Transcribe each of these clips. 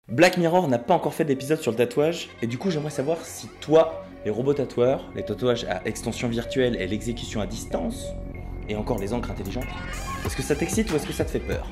Black Mirror n'a pas encore fait d'épisode sur le tatouage, et du coup j'aimerais savoir si toi, les robots tatoueurs, les tatouages à extension virtuelle et l'exécution à distance, et encore les encres intelligentes, est-ce que ça t'excite ou est-ce que ça te fait peur?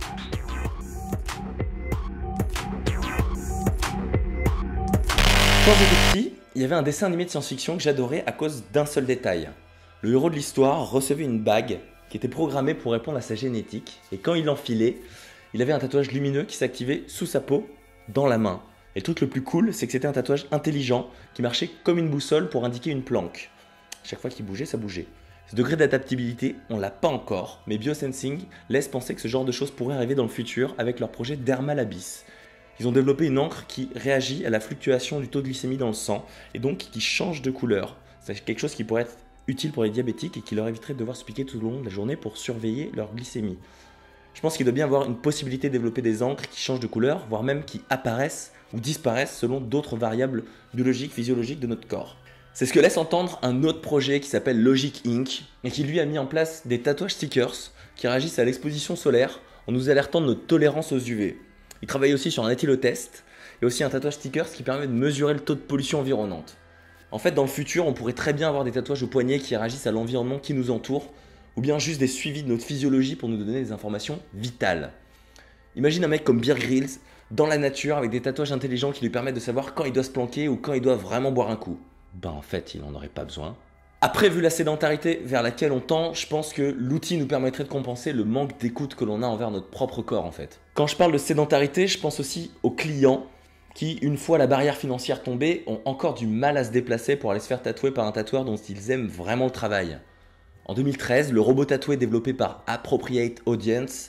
Quand j'étais petit, il y avait un dessin animé de science-fiction que j'adorais à cause d'un seul détail. Le héros de l'histoire recevait une bague qui était programmée pour répondre à sa génétique, et quand il l'enfilait, il avait un tatouage lumineux qui s'activait sous sa peau, dans la main. Et le truc le plus cool, c'est que c'était un tatouage intelligent qui marchait comme une boussole pour indiquer une planque. Chaque fois qu'il bougeait, ça bougeait. Ce degré d'adaptabilité, on l'a pas encore, mais Biosensing laisse penser que ce genre de choses pourrait arriver dans le futur avec leur projet Dermalabis. Ils ont développé une encre qui réagit à la fluctuation du taux de glycémie dans le sang et donc qui change de couleur. C'est quelque chose qui pourrait être utile pour les diabétiques et qui leur éviterait de devoir se piquer tout au long de la journée pour surveiller leur glycémie. Je pense qu'il doit bien avoir une possibilité de développer des encres qui changent de couleur, voire même qui apparaissent ou disparaissent selon d'autres variables biologiques, physiologiques de notre corps. C'est ce que laisse entendre un autre projet qui s'appelle Logic Inc. et qui lui a mis en place des tatouages stickers qui réagissent à l'exposition solaire en nous alertant de notre tolérance aux UV. Il travaille aussi sur un éthylotest et aussi un tatouage stickers qui permet de mesurer le taux de pollution environnante. En fait, dans le futur, on pourrait très bien avoir des tatouages au poignet qui réagissent à l'environnement qui nous entoure, ou bien juste des suivis de notre physiologie pour nous donner des informations vitales. Imagine un mec comme Bear Grylls dans la nature avec des tatouages intelligents qui lui permettent de savoir quand il doit se planquer ou quand il doit vraiment boire un coup. Ben en fait, il n'en aurait pas besoin. Après, vu la sédentarité vers laquelle on tend, je pense que l'outil nous permettrait de compenser le manque d'écoute que l'on a envers notre propre corps en fait. Quand je parle de sédentarité, je pense aussi aux clients qui, une fois la barrière financière tombée, ont encore du mal à se déplacer pour aller se faire tatouer par un tatoueur dont ils aiment vraiment le travail. En 2013, le robot tatoué développé par Appropriate Audience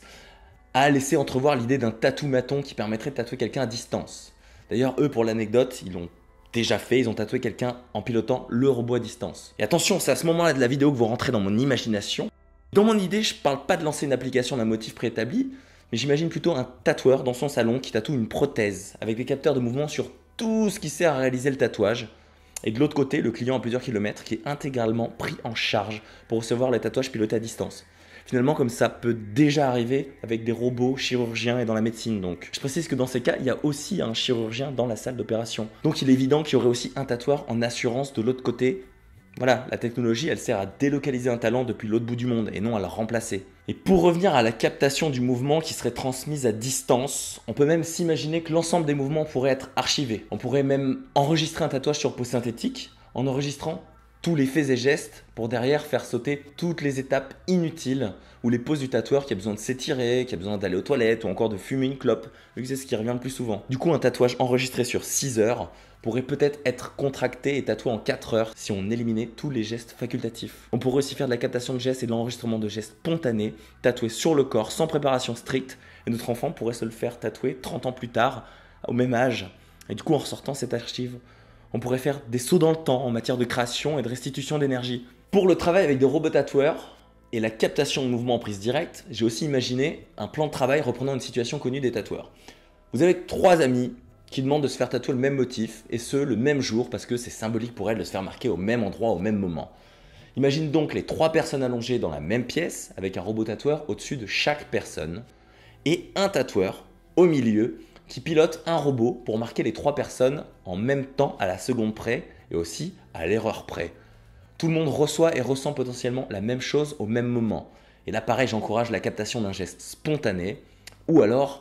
a laissé entrevoir l'idée d'un tatou-maton qui permettrait de tatouer quelqu'un à distance. D'ailleurs, eux, pour l'anecdote, ils l'ont déjà fait, ils ont tatoué quelqu'un en pilotant le robot à distance. Et attention, c'est à ce moment-là de la vidéo que vous rentrez dans mon imagination. Dans mon idée, je ne parle pas de lancer une application d'un motif préétabli, mais j'imagine plutôt un tatoueur dans son salon qui tatoue une prothèse avec des capteurs de mouvement sur tout ce qui sert à réaliser le tatouage. Et de l'autre côté, le client à plusieurs kilomètres qui est intégralement pris en charge pour recevoir les tatouages pilotés à distance. Finalement, comme ça peut déjà arriver avec des robots chirurgiens et dans la médecine. Donc, je précise que dans ces cas, il y a aussi un chirurgien dans la salle d'opération. Donc, il est évident qu'il y aurait aussi un tatoueur en assurance de l'autre côté. Voilà, la technologie, elle sert à délocaliser un talent depuis l'autre bout du monde et non à le remplacer. Et pour revenir à la captation du mouvement qui serait transmise à distance, on peut même s'imaginer que l'ensemble des mouvements pourrait être archivé. On pourrait même enregistrer un tatouage sur peau synthétique en enregistrant tous les faits et gestes pour derrière faire sauter toutes les étapes inutiles ou les poses du tatoueur qui a besoin de s'étirer, qui a besoin d'aller aux toilettes ou encore de fumer une clope, vu que c'est ce qui revient le plus souvent. Du coup, un tatouage enregistré sur 6 heures pourrait peut-être être contracté et tatoué en 4 heures si on éliminait tous les gestes facultatifs. On pourrait aussi faire de la captation de gestes et de l'enregistrement de gestes spontanés, tatoués sur le corps sans préparation stricte, et notre enfant pourrait se le faire tatouer 30 ans plus tard, au même âge. Et du coup, en ressortant cette archive, on pourrait faire des sauts dans le temps en matière de création et de restitution d'énergie. Pour le travail avec des robots tatoueurs et la captation de mouvements en prise directe, j'ai aussi imaginé un plan de travail reprenant une situation connue des tatoueurs. Vous avez 3 amis qui demandent de se faire tatouer le même motif, et ce, le même jour, parce que c'est symbolique pour elles de se faire marquer au même endroit, au même moment. Imagine donc les 3 personnes allongées dans la même pièce, avec un robot tatoueur au-dessus de chaque personne, et un tatoueur au milieu, qui pilote un robot pour marquer les 3 personnes en même temps à la seconde près, et aussi à l'erreur près. Tout le monde reçoit et ressent potentiellement la même chose au même moment. Et là pareil, j'encourage la captation d'un geste spontané, ou alors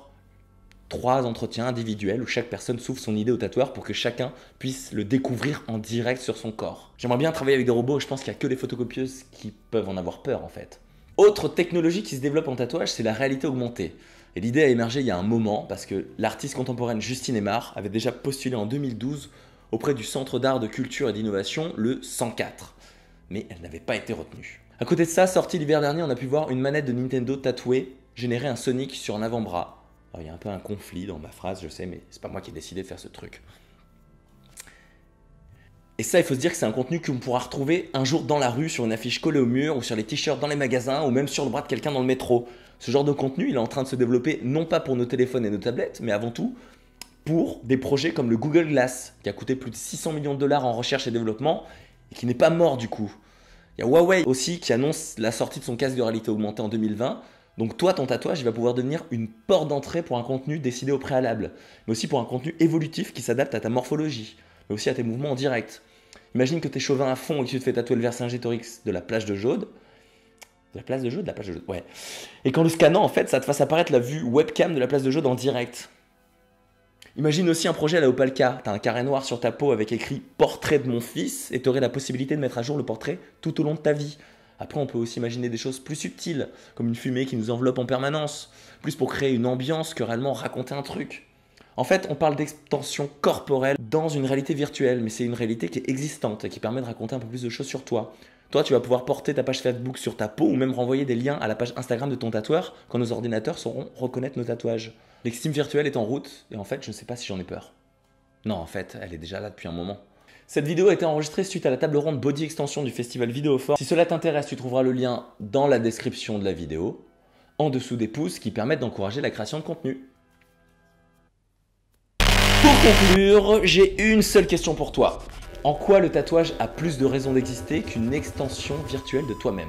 3 entretiens individuels où chaque personne souffle son idée au tatoueur pour que chacun puisse le découvrir en direct sur son corps. J'aimerais bien travailler avec des robots, je pense qu'il n'y a que les photocopieuses qui peuvent en avoir peur en fait. Autre technologie qui se développe en tatouage, c'est la réalité augmentée. Et l'idée a émergé il y a un moment parce que l'artiste contemporaine Justine Aymar avait déjà postulé en 2012 auprès du Centre d'art de culture et d'innovation, le 104. Mais elle n'avait pas été retenue. À côté de ça, sorti l'hiver dernier, on a pu voir une manette de Nintendo tatouée générer un Sonic sur un avant-bras. Alors, il y a un peu un conflit dans ma phrase, je sais, mais c'est pas moi qui ai décidé de faire ce truc. Et ça, il faut se dire que c'est un contenu qu'on pourra retrouver un jour dans la rue, sur une affiche collée au mur, ou sur les t-shirts dans les magasins, ou même sur le bras de quelqu'un dans le métro. Ce genre de contenu, il est en train de se développer non pas pour nos téléphones et nos tablettes, mais avant tout pour des projets comme le Google Glass, qui a coûté plus de 600 millions de dollars en recherche et développement, et qui n'est pas mort du coup. Il y a Huawei aussi qui annonce la sortie de son casque de réalité augmentée en 2020, Donc toi, ton tatouage, il va pouvoir devenir une porte d'entrée pour un contenu décidé au préalable, mais aussi pour un contenu évolutif qui s'adapte à ta morphologie, mais aussi à tes mouvements en direct. Imagine que tu es chauvin à fond et que tu te fais tatouer le Vercingétorix de la plage de Jaude. De la place de Jaude? De la plage de Jaude, ouais. Et qu'en le scannant, en fait, ça te fasse apparaître la vue webcam de la place de Jaude en direct. Imagine aussi un projet à la Opalka. Tu as un carré noir sur ta peau avec écrit « Portrait de mon fils » et tu aurais la possibilité de mettre à jour le portrait tout au long de ta vie. Après, on peut aussi imaginer des choses plus subtiles, comme une fumée qui nous enveloppe en permanence, plus pour créer une ambiance que réellement raconter un truc. En fait, on parle d'extension corporelle dans une réalité virtuelle, mais c'est une réalité qui est existante et qui permet de raconter un peu plus de choses sur toi. Toi, tu vas pouvoir porter ta page Facebook sur ta peau ou même renvoyer des liens à la page Instagram de ton tatoueur quand nos ordinateurs sauront reconnaître nos tatouages. L'extime virtuelle est en route et en fait, je ne sais pas si j'en ai peur. Non, en fait, elle est déjà là depuis un moment. Cette vidéo a été enregistrée suite à la table ronde Body Extension du festival Vidéofort. Si cela t'intéresse, tu trouveras le lien dans la description de la vidéo, en dessous des pouces qui permettent d'encourager la création de contenu. Pour conclure, j'ai une seule question pour toi. En quoi le tatouage a plus de raisons d'exister qu'une extension virtuelle de toi-même ?